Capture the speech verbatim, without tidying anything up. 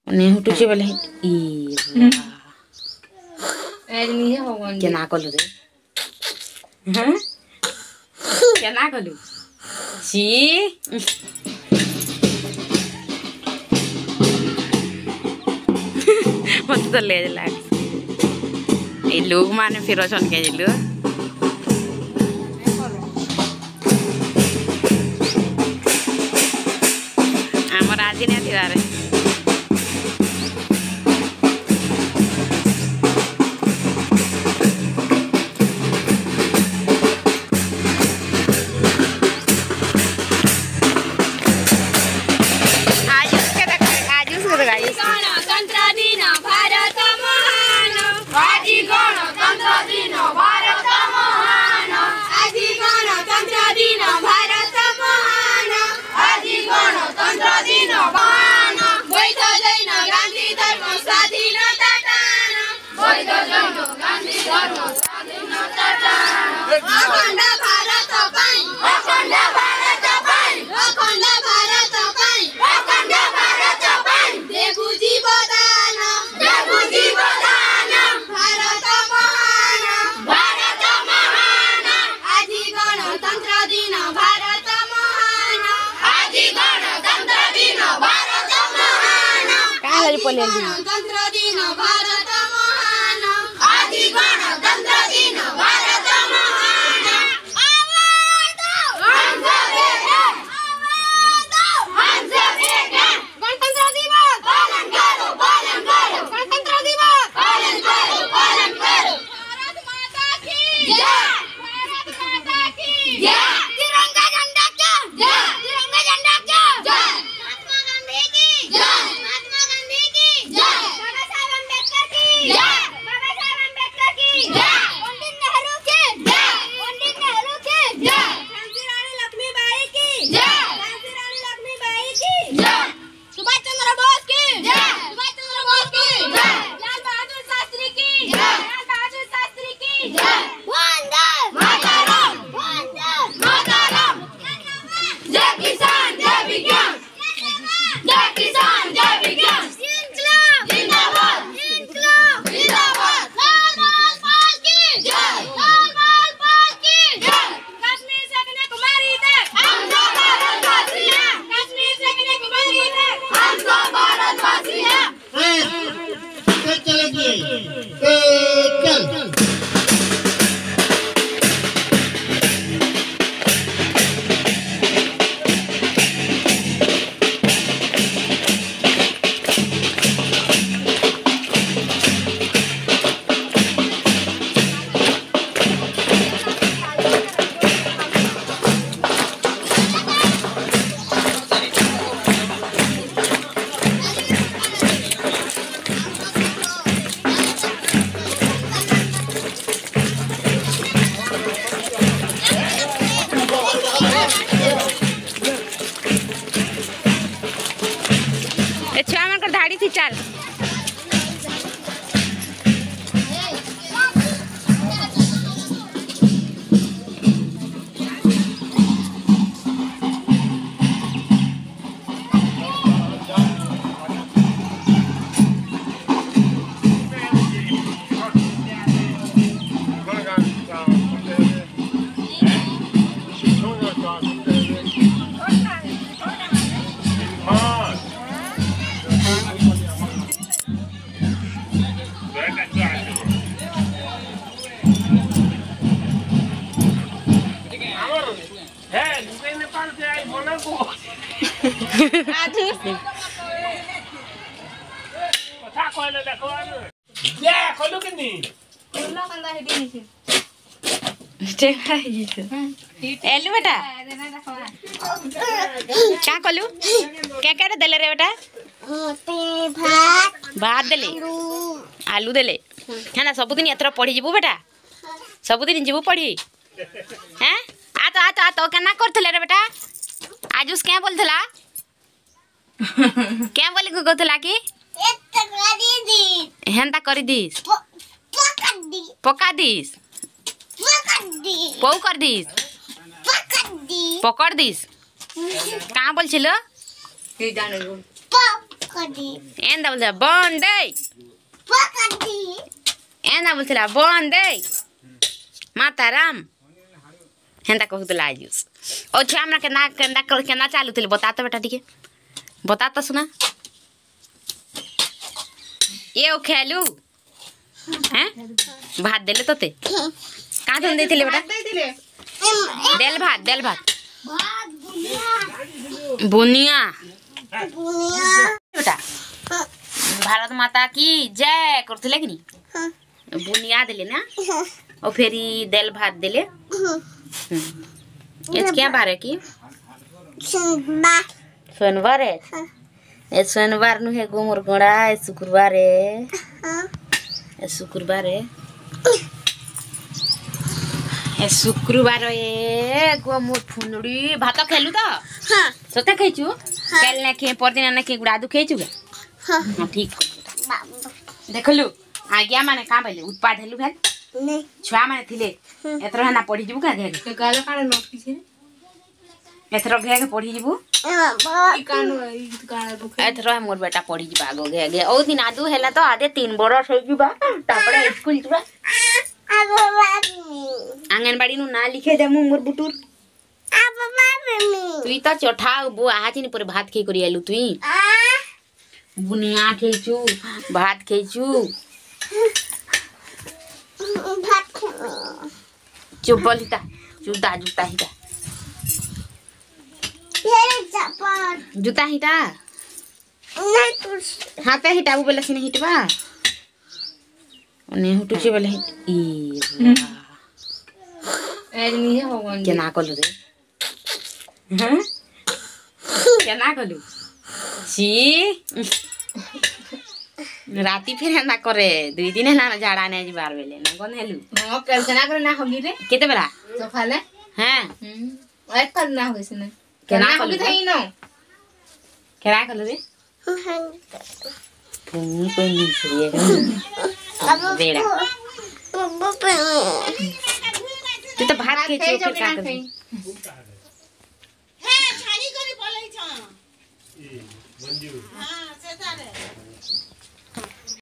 नहीं उठुची बोले ई आज नहीं है भगवान के ना कलु रे हैं के ना कलु छी मत तो ले लाग ए लोग माने फिर अछन के जिलु हमर आज नहीं थिवारे गणतंत्र दिन भारत महान आदि गणतंत्र दिन भारत महान आवाज हम सब एक हैं हम सब एक हैं गणतंत्र दिवस पालन करो पालन करो गणतंत्र दिवस पालन करो पालन करो भारत माता की जय भारत माता की जय तिरंगा झंडा की जय तिरंगा झंडा की जय महात्मा गांधी की जय चल एलु बेटा क्या कलु क्या क्या देले रे बेटा भात भात देले आलू देले है ना सबुदिन एथर पढ़ी जीवु बेटा सबुदिन जीवु पढ़ी हैं आ तो आ तो आ तो केना करथले रे बेटा आजुस क्या बोलथला क्या बोले को कहथला कि एत करी दी हेंता करी दिस पका दी पका दिस पौ कर दिस पकड़ दिस कहाँ बोल छिलो एंदा बोलते बंद दे एंदा बोलते बंद दे माताराम हेंदा कहूतला आयुष ओ छुआ हमरा केना केना केना चालू थिले बता तो बेटा ठीक बता तो सुना ये ओ खेलू हैं भात देले तोते का धन देथिले बेटा देल भात देल भात बुनिया बुनिया बेटा भारत माता की जय करथिले कि नहीं बुनिया देले ना और फिर देल भात देले ये क्या बार है की सोमवार सोमवार है ये सोमवार नु है गोमर गोड़ा है शुक्रवार है ये शुक्रवार है ये शुक्रवार है गोमर फुनड़ी भात खेलु तो हां सते खेचु कल ने खे परदिन ने खे गुडा दु खेचु हां ठीक देखलु आज्ञा माने का भइले उत्पाद हेलु भेल नहीं छुआ माने थिले एतरो हना पढी जिबु का घे गाल काडे न किछे एतरो घे के पढी जिबु ई कानो ई काना दुख एतरो मोर बेटा पढी जिबा गो घे घे ओ दिन आदु हेला तो आधे तीन बरस हो जिबा तापड़े स्कूल जिबा आंगनबाड़ी नु ना लिखे दे मोर बुटुर तुई तो चोठा बो आहाचिनी पर भात खे करी आलु तुई बुनिया खेचू भात खेचू भात चुपल हिता जूता जूता हिता जूता हिता नहीं तू हाथे हिटा वो बेला सिने हिटबा ने हुटुचे बेला हिट ई आज नहीं है भगवान केना कलु रे हैं केना कलु छी राती फिर ना करे दुई दिन ना झाड़ा ने जी बार बेले ना कोन हेलु हां कल केना करे ना होली रे केते बेला सोफाले हां हम ओए कल ना होइस ना केना होली थई न केना कलु रे कोनी कोई नहीं छुए अब बेड़ा तू तो भात के चो के का कर हे छानी करी पलै छ ए मंजू हां सेता रे